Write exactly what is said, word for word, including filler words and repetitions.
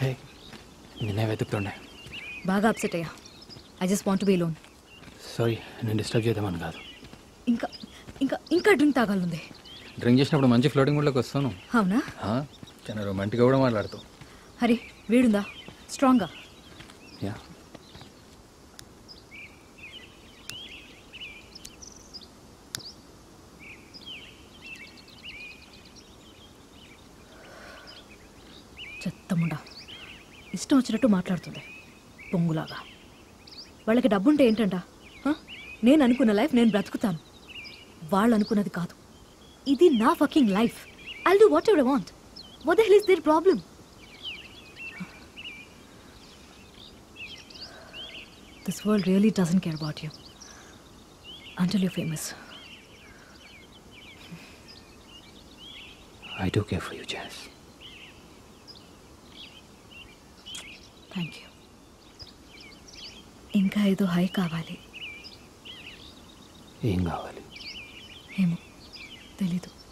హే నిన్నే వెతుకుతుండే. బాగా అప్సెట్ అయ్యా. I just want be lone. Sorry నేను డిస్టర్బ్ చేద్దామని కాదు. ఇంకా ఇంకా ఇంకా డ్రింక్ తాగాలంది. డ్రింక్ చేసినప్పుడు మంచి ఫ్లోటింగ్ మూడ్లోకి వస్తాను. అవునా? చాలా రొమాంటిక్గా కూడా మాట్లాడుతావు. హరి వీడుందా స్ట్రాంగ్గా? యా చెత్తముండా ఇష్టం వచ్చినట్టు మాట్లాడుతుంది పొంగులాగా. వాళ్ళకి డబ్బుంటే ఏంటంట? నేను అనుకున్న లైఫ్ నేను బ్రతుకుతాను, వాళ్ళు అనుకున్నది కాదు. ఇది నా fucking life. I'll do whatever I want. What the hell is there problem? This world really doesn't care about you until you're famous. I do care for you, Jazz. Thank you. ఇంకా ఏదో high కావాలి. ఏం కావాలి? ఏమో తెలీదు.